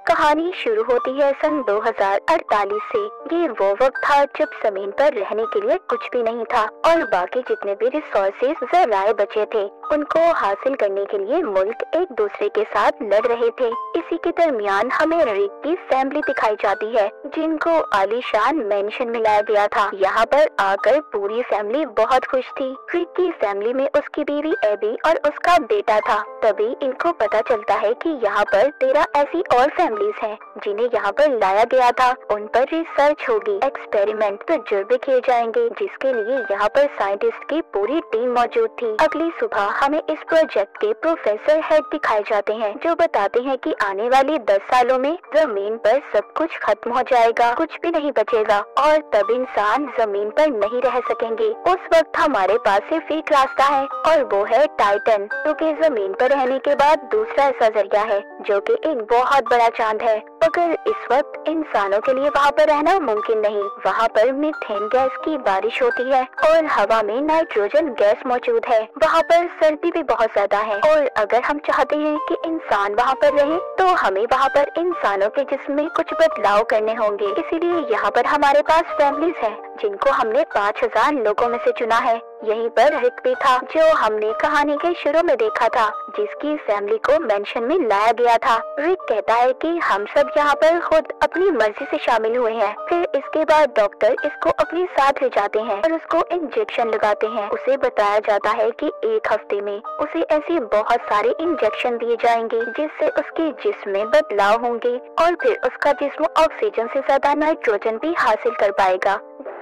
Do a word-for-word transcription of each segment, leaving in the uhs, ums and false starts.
कहानी शुरू होती है सन दो हज़ार अड़तालीस से। ये वो वक्त था जब जमीन पर रहने के लिए कुछ भी नहीं था और बाकी जितने भी रिसोर्सेज जराए बचे थे उनको हासिल करने के लिए मुल्क एक दूसरे के साथ लड़ रहे थे। इसी के दरमियान हमें रिक की फैमिली दिखाई जाती है जिनको आलीशान मेंशन में लाया गया था। यहाँ पर आकर पूरी फैमिली बहुत खुश थी। रिक की फैमिली में उसकी बीवी एबी और उसका बेटा था। तभी इनको पता चलता है कि यहाँ पर तेरह ऐसी और फैमिलीज हैं जिन्हें यहाँ पर लाया गया था। उन पर रिसर्च होगी, एक्सपेरिमेंट तजुर्बे किए जाएंगे जिसके लिए यहाँ पर साइंटिस्ट की पूरी टीम मौजूद थी। अगली सुबह हमें इस प्रोजेक्ट के प्रोफेसर हेड दिखाए जाते हैं जो बताते हैं कि आने वाले दस सालों में जमीन पर सब कुछ खत्म हो जाएगा, कुछ भी नहीं बचेगा और तब इंसान जमीन पर नहीं रह सकेंगे। उस वक्त हमारे पास सिर्फ एक रास्ता है और वो है टाइटन, क्योंकि जमीन पर रहने के बाद दूसरा ऐसा जरिया है जो कि एक बहुत बड़ा चांद है। मगर इस वक्त इंसानों के लिए वहाँ पर रहना मुमकिन नहीं। वहाँ पर मीथेन गैस की बारिश होती है और हवा में नाइट्रोजन गैस मौजूद है। वहाँ पर सर्दी भी बहुत ज्यादा है और अगर हम चाहते हैं कि इंसान वहाँ पर रहे तो हमें वहाँ पर इंसानों के जिस्म में कुछ बदलाव करने होंगे। इसीलिए यहाँ पर हमारे पास फैमिलीज हैं जिनको हमने पाँच हजार लोगों में से चुना है। यहीं पर रिक भी था जो हमने कहानी के शुरू में देखा था, जिसकी फैमिली को मेंशन में लाया गया था। रिक कहता है कि हम सब यहाँ पर खुद अपनी मर्जी से शामिल हुए हैं। फिर इसके बाद डॉक्टर इसको अपने साथ ले जाते हैं और उसको इंजेक्शन लगाते हैं। उसे बताया जाता है कि एक हफ्ते में उसे ऐसे बहुत सारे इंजेक्शन दिए जाएंगे जिससे उसके जिस्म में बदलाव होंगे और फिर उसका जिस्म ऑक्सीजन से ज्यादा नाइट्रोजन भी हासिल कर पाएगा।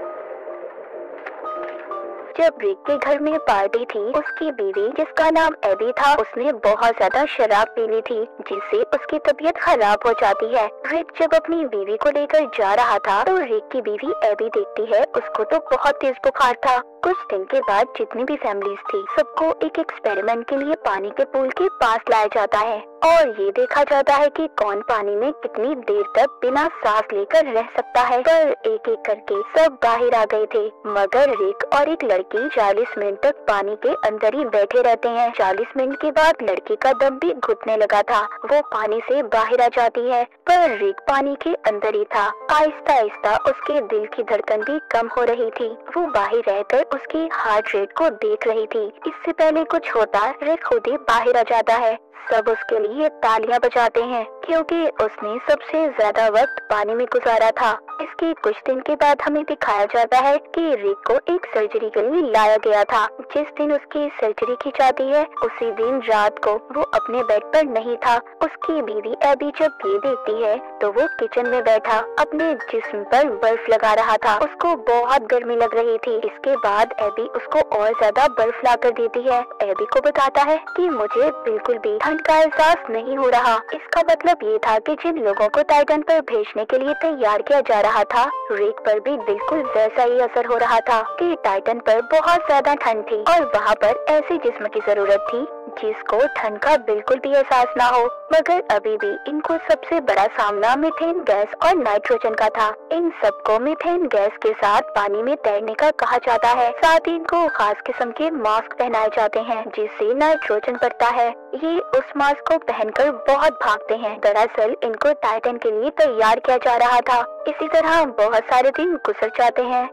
जब रिक के घर में पार्टी थी, उसकी बीवी जिसका नाम एबी था उसने बहुत ज्यादा शराब पी ली थी जिससे उसकी तबीयत खराब हो जाती है। रिक जब अपनी बीवी को लेकर जा रहा था तो रिक की बीवी एबी देखती है उसको तो बहुत तेज बुखार था। कुछ दिन के बाद जितनी भी फैमिलीज थी सबको एक एक्सपेरिमेंट के लिए पानी के पूल के पास लाया जाता है और ये देखा जाता है कि कौन पानी में कितनी देर तक बिना सांस लेकर रह सकता है। पर एक एक करके सब बाहर आ गए थे मगर रिक और एक लड़की चालीस मिनट तक पानी के अंदर ही बैठे रहते हैं। चालीस मिनट के बाद लड़की का दम भी घुटने लगा था। वो पानी से बाहर आ जाती है पर रिक पानी के अंदर ही था। आहिस्ता आहिस्ता उसके दिल की धड़कन भी कम हो रही थी। वो बाहर रहकर उसकी हार्ट रेट को देख रही थी। इससे पहले कुछ होता रिक खुद ही बाहर आ जाता है। सब उसके लिए तालियां बजाते हैं क्योंकि उसने सबसे ज्यादा वक्त पानी में गुजारा था। इसके कुछ दिन के बाद हमें दिखाया जाता है कि रिक को एक सर्जरी के लिए लाया गया था। जिस दिन उसकी सर्जरी की जाती है उसी दिन रात को वो अपने बेड पर नहीं था। उसकी बीवी एबी जब ये देखती है तो वो किचन में बैठा अपने जिस्म पर बर्फ लगा रहा था। उसको बहुत गर्मी लग रही थी। इसके बाद एबी उसको और ज्यादा बर्फ ला कर देती है। एबी को बताता है कि मुझे बिल्कुल भी ठंड का एहसास नहीं हो रहा। इसका मतलब ये था कि जिन लोगों को टाइटन पर भेजने के लिए तैयार किया जा रहा था रिक पर भी बिल्कुल वैसा ही असर हो रहा था कि टाइटन पर बहुत ज्यादा ठंड थी और वहाँ पर ऐसे जिस्म की जरूरत थी जिसको ठंड का बिल्कुल भी एहसास ना हो। मगर अभी भी इनको सबसे बड़ा सामना मीथेन गैस और नाइट्रोजन का था। इन सबको मीथेन गैस के साथ पानी में तैरने का कहा जाता है। साथ ही इनको खास किस्म के मास्क पहनाए जाते हैं जिससे नाइट्रोजन बढ़ता है। ये उस मास्क को पहनकर बहुत भागते हैं। दरअसल इनको टाइटन के लिए तैयार किया जा रहा था। इसी तरह बहुत सारे दिन गुजर जाते हैं।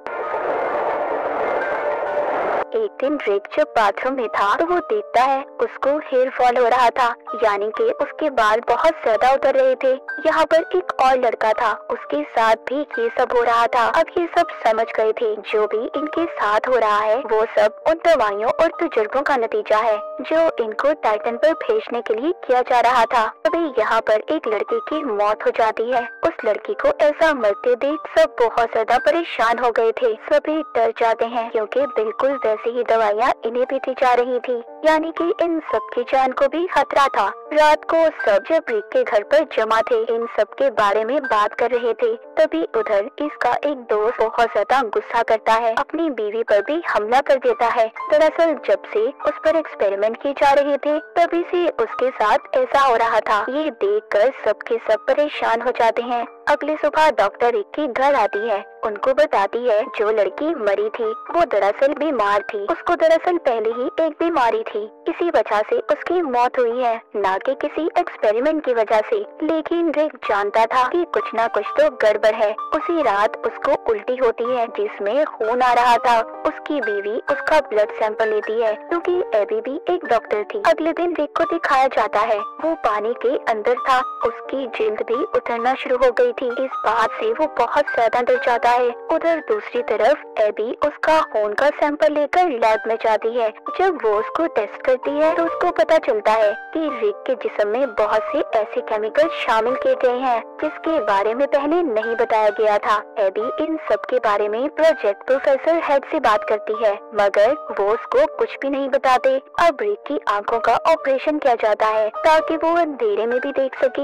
एक दिन रिक जब बाथरूम में था तो वो देखता है उसको हेयर फॉल हो रहा था, यानी कि उसके बाल बहुत ज्यादा उतर रहे थे। यहाँ पर एक और लड़का था, उसके साथ भी ये सब हो रहा था। अब ये सब समझ गए थे जो भी इनके साथ हो रहा है वो सब उन दवाइयों और तजुर्बों का नतीजा है जो इनको टाइटन पर भेजने के लिए किया जा रहा था। अभी यहाँ पर एक लड़के की मौत हो जाती है। उस लड़की को ऐसा मरते देख सब बहुत ज्यादा परेशान हो गए थे। सभी डर जाते हैं क्योंकि बिल्कुल वैसे ही दवाइयाँ इन्हें भी दी जा रही थी, यानी कि इन सब की जान को भी खतरा था। रात को सब जब रिक के घर पर जमा थे इन सब के बारे में बात कर रहे थे तभी उधर इसका एक दोस्त बहुत ज्यादा गुस्सा करता है, अपनी बीवी पर भी हमला कर देता है। दरअसल जब से उस पर एक्सपेरिमेंट किए जा रहे थे तभी से उसके साथ ऐसा हो रहा था। ये देखकर सबके सब परेशान हो जाते हैं। अगली सुबह डॉक्टर रिक के घर आती है, उनको बताती है जो लड़की मरी थी वो दरअसल बीमार थी। उसको दरअसल पहले ही एक बीमारी थी, इसी वजह से उसकी मौत हुई है, ना कि किसी एक्सपेरिमेंट की वजह से। लेकिन रिक जानता था कि कुछ ना कुछ तो गड़बड़ है। उसी रात उसको उल्टी होती है जिसमें खून आ रहा था। उसकी बीवी उसका ब्लड सैंपल लेती है क्योंकि एबी भी एक डॉक्टर थी। अगले दिन रिक को दिखाया जाता है, वो पानी के अंदर था, उसकी जिल्द भी उतरना शुरू हो गई थी। इस बात से वो बहुत ज्यादा डर जाता है। उधर दूसरी तरफ एबी उसका खून का सैंपल लेकर लैब में जाती है। जब वो उसको टेस्ट करती है तो उसको पता चलता है कि रिक के जिस्म में बहुत से ऐसे केमिकल शामिल किए गए हैं जिसके बारे में पहले नहीं बताया गया था। एबी इन सब के बारे में प्रोजेक्ट प्रोफेसर हेड से बात करती है, मगर वो उसको कुछ भी नहीं बताते। अब रिक की आंखों का ऑपरेशन किया जाता है ताकि वो अंधेरे में भी देख सके।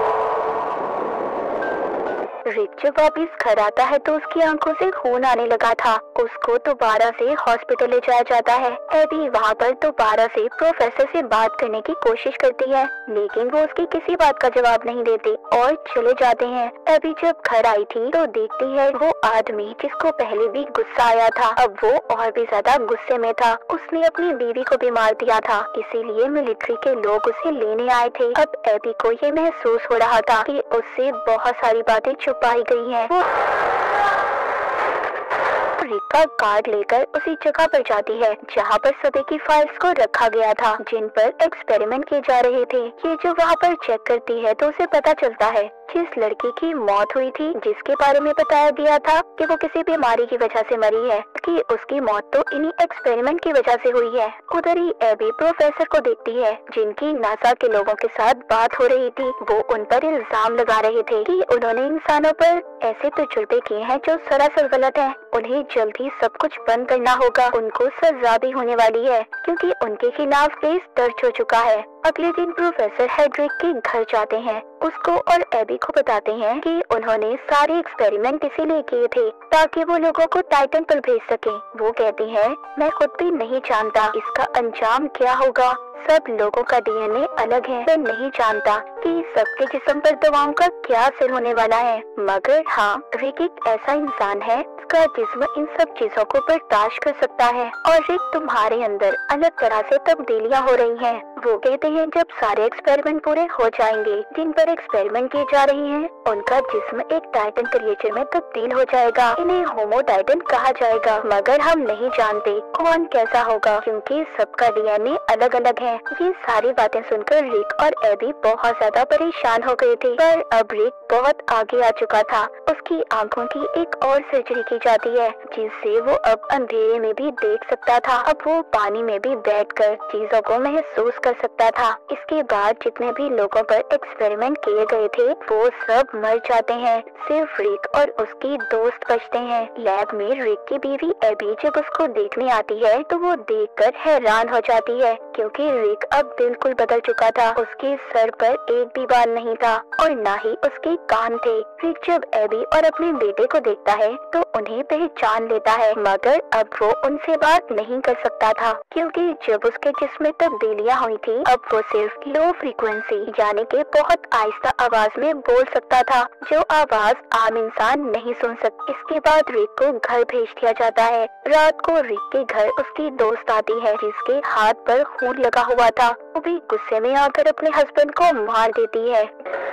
रिक जब वापिस घर आता है तो उसकी आंखों से खून आने लगा था। उसको दोबारा से हॉस्पिटल ले जाया जाता है। एबी वहाँ पर दोबारा से प्रोफेसर से बात करने की कोशिश करती है, लेकिन वो उसकी किसी बात का जवाब नहीं देते और चले जाते हैं। एबी जब घर आई थी तो देखती है वो आदमी जिसको पहले भी गुस्सा आया था, अब वो और भी ज्यादा गुस्से में था। उसने अपनी बीवी को भी मार दिया था, इसीलिए मिलिट्री के लोग उसे लेने आए थे। अब एबी को ये महसूस हो रहा था कि उससे बहुत सारी बातें छुपाई गई हैं। वो रिक का कार्ड लेकर उसी जगह पर जाती है जहाँ पर सभी की फाइल्स को रखा गया था जिन पर एक्सपेरिमेंट किए जा रहे थे। ये जो वहाँ पर चेक करती है तो उसे पता चलता है जिस लड़की की मौत हुई थी, जिसके बारे में बताया गया था कि वो किसी बीमारी की वजह से मरी है, कि उसकी मौत तो इन्हीं एक्सपेरिमेंट की वजह से हुई है। उधर ही एबी प्रोफेसर को देखती है जिनकी नासा के लोगों के साथ बात हो रही थी। वो उन पर इल्जाम लगा रहे थे कि उन्होंने इंसानों पर ऐसे तजुर्बे किए हैं जो सरासर गलत है। उन्हें जल्द ही सब कुछ बंद करना होगा। उनको सजा भी होने वाली है क्योंकि उनके खिलाफ केस दर्ज हो चुका है। अगले दिन प्रोफेसर हेड्रिक के घर जाते हैं। उसको और एबी को बताते हैं कि उन्होंने सारे एक्सपेरिमेंट इसीलिए किए थे ताकि वो लोगों को टाइटन पर भेज सके। वो कहती है, मैं खुद भी नहीं जानता इसका अंजाम क्या होगा। सब लोगों का डीएनए अलग है। मैं नहीं जानता कि सबके जिस्म पर दवाओं का क्या असर होने वाला है, मगर हाँ, रिक एक ऐसा इंसान है जिसका जिस्म इन सब चीजों को बर्दाश्त कर सकता है। और रिक, तुम्हारे अंदर अलग तरह से तब्दीलियां हो रही हैं। वो कहते हैं जब सारे एक्सपेरिमेंट पूरे हो जाएंगे जिन पर एक्सपेरिमेंट किए जा रहे हैं, उनका जिस्म एक टाइटन क्रिएचर में तब्दील हो जाएगा। इन्हें होमो टाइटन कहा जाएगा, मगर हम नहीं जानते कौन कैसा होगा क्योंकि सबका डीएनए अलग अलग है। ये सारी बातें सुनकर रिक और एबी बहुत ज्यादा परेशान हो गए थे, पर अब रिक बहुत आगे आ चुका था। उसकी आंखों की एक और सर्जरी की जाती है जिससे वो अब अंधेरे में भी देख सकता था। अब वो पानी में भी बैठकर चीजों को महसूस कर सकता था। इसके बाद जितने भी लोगों पर एक्सपेरिमेंट किए गए थे वो सब मर जाते हैं, सिर्फ रिक और उसकी दोस्त बचते हैं। लैब में रिक की बीवी एबी जब उसको देखने आती है तो वो देखकर हैरान हो जाती है क्योंकि रिक अब बिल्कुल बदल चुका था। उसके सर पर एक भी बाल नहीं था और ना ही उसके कान थे। रिक जब एबी और अपने बेटे को देखता है तो उन्हें पहचान लेता है, मगर अब वो उनसे बात नहीं कर सकता था क्योंकि जब उसके जिस्म में तब्दीलियां हुई थी अब वो सिर्फ लो फ्रीक्वेंसी यानी कि बहुत आहिस्ता आवाज में बोल सकता था, जो आवाज आम इंसान नहीं सुन सकता। इसके बाद रिक को घर भेज दिया जाता है। रात को रिक के घर उसकी दोस्त आती है जिसके हाथ पर खून लगा हुआ था। वो भी गुस्से में आकर अपने हस्बैंड को मार देती है।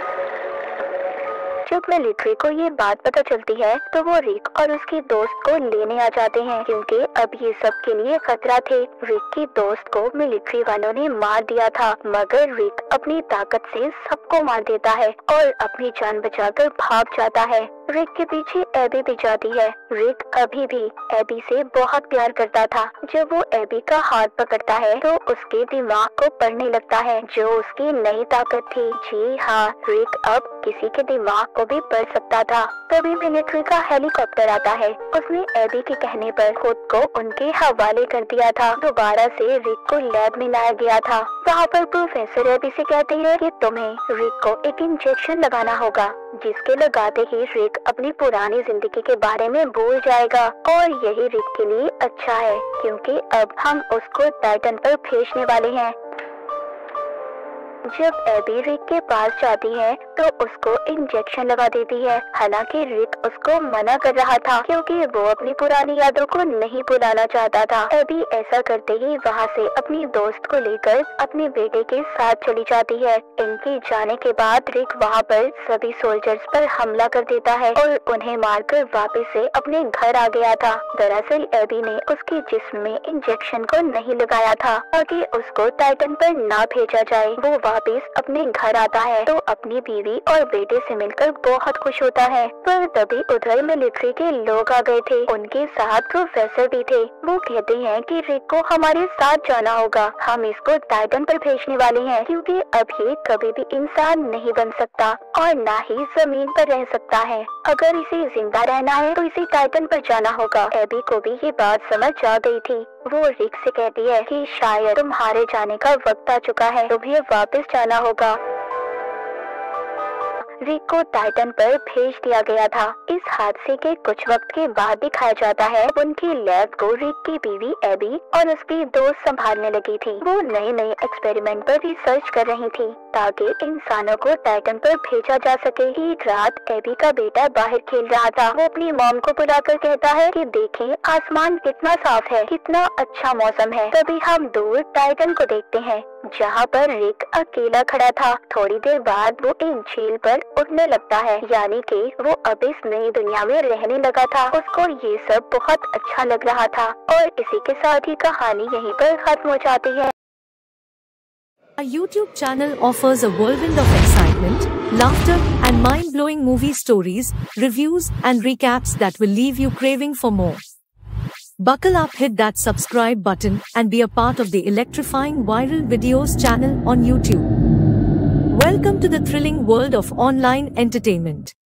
जब मिलिट्री को ये बात पता चलती है तो वो रिक और उसकी दोस्त को लेने आ जाते हैं क्योंकि अब ये सब के लिए खतरा थे। रिक की दोस्त को मिलिट्री वालों ने मार दिया था, मगर रिक अपनी ताकत से सबको मार देता है और अपनी जान बचाकर भाग जाता है। रिक के पीछे एबी भी जाती है। रिक अभी भी एबी से बहुत प्यार करता था। जब वो एबी का हाथ पकड़ता है तो उसके दिमाग को पढ़ने लगता है, जो उसकी नई ताकत थी। जी हाँ, रिक अब किसी के दिमाग को भी पढ़ सकता था। तभी मिलिट्री का हेलीकॉप्टर आता है। उसने एबी के कहने पर खुद को उनके हवाले कर दिया था। दोबारा से रिक को लैब में लाया गया था। वहाँ पर प्रोफेसर एबी से कहते हैं कि तुम्हें रिक को एक इंजेक्शन लगाना होगा, जिसके लगाते ही रिक अपनी पुरानी जिंदगी के बारे में भूल जाएगा और यही रिक के लिए अच्छा है क्योंकि अब हम उसको टाइटन पर भेजने वाले हैं। जब एबी रिक के पास जाती है तो उसको इंजेक्शन लगा देती है। हालांकि रिक उसको मना कर रहा था क्योंकि वो अपनी पुरानी यादों को नहीं भुलाना चाहता था। एबी ऐसा करते ही वहाँ से अपनी दोस्त को लेकर अपने बेटे के साथ चली जाती है। इनके जाने के बाद रिक वहाँ पर सभी सोल्जर्स पर हमला कर देता है और उन्हें मारकर वापस से अपने घर आ गया था। दरअसल एबी ने उसके जिस्म में इंजेक्शन को नहीं लगाया था ताकि उसको टाइटन पर ना भेजा जाए। वो वापस अपने घर आता है तो अपनी बीवी और बेटे से मिलकर बहुत खुश होता है। पर तभी उधर मिलिट्री के लोग आ गए थे, उनके साथ प्रोफेसर भी थे। वो कहते हैं कि रिक को हमारे साथ जाना होगा, हम इसको टाइटन पर भेजने वाले हैं क्योंकि अब ये कभी भी इंसान नहीं बन सकता और ना ही जमीन पर रह सकता है। अगर इसे जिंदा रहना है तो इसे टाइटन पर जाना होगा। एबी को भी ये बात समझ आ गई थी। वो रिक से कहती है कि शायद तुम्हारे जाने का वक्त आ चुका है, तुम्हें वापस जाना होगा। रिक को टाइटन पर भेज दिया गया था। इस हादसे के कुछ वक्त के बाद दिखाया जाता है उनकी लैब को रिक की बीवी एबी और उसकी दोस्त संभालने लगी थी। वो नए नए एक्सपेरिमेंट पर रिसर्च कर रही थी ताकि इंसानों को टाइटन पर भेजा जा सके। एक रात एबी का बेटा बाहर खेल रहा था। वो अपनी मॉम को बुलाकर कहता है कि देखें आसमान कितना साफ है, कितना अच्छा मौसम है। तभी हम दूर टाइटन को देखते हैं जहाँ पर रिक अकेला खड़ा था। थोड़ी देर बाद वो एक झील पर उड़ने लगता है, यानी कि वो अब इस नई दुनिया में रहने लगा था। उसको ये सब बहुत अच्छा लग रहा था और इसी के साथ ही कहानी यहीं पर खत्म हो जाती है। Our YouTube channel offers a whirlwind of excitement, laughter, and mind-blowing movie stories, reviews, and recaps that will leave you craving for more. Buckle up, hit that subscribe button, and be a part of the electrifying viral videos channel on YouTube. Welcome to the thrilling world of online entertainment.